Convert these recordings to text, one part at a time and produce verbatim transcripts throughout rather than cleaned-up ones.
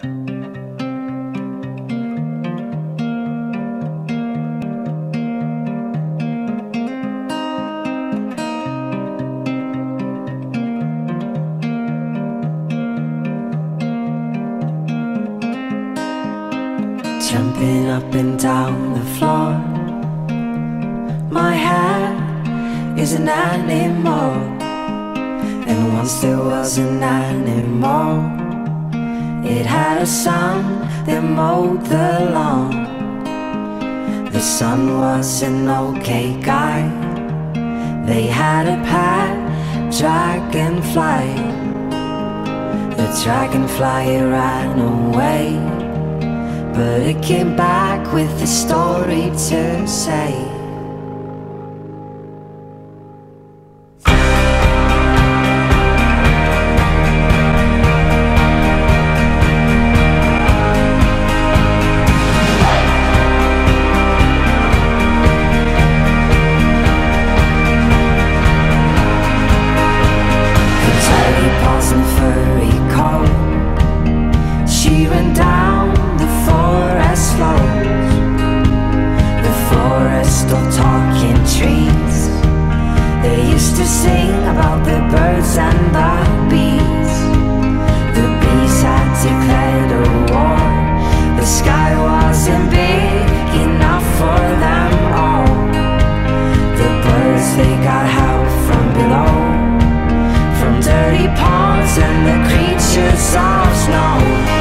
Jumping up and down the floor, my hair is an animal, and once there was an animal. It had a son that mowed the lawn. The son was an okay guy. They had a pet dragonfly. The dragonfly ran away, but it came back with a story to say. The tiny paws and furry coat, she ran down the forest flows, the forest of talking trees. They used to sing about the birds and the bees. The bees had declared a war. The sky wasn't big enough for them all. The birds, they got help from below, from dirty ponds and the creatures of snow.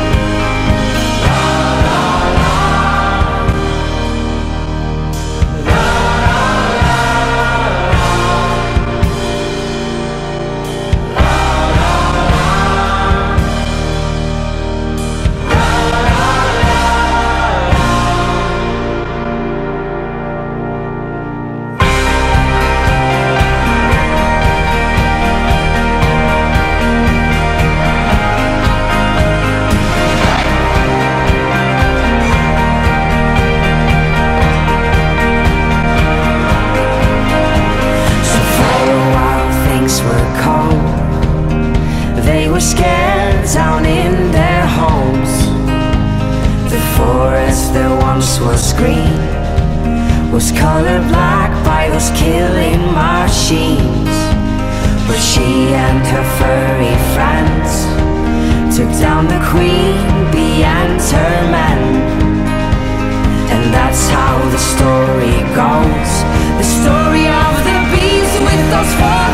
They were scared down in their homes. The forest that once was green was colored black by those killing machines. But she and her furry friends took down the queen bee and her men. And that's how the story goes, the story of the bees with those four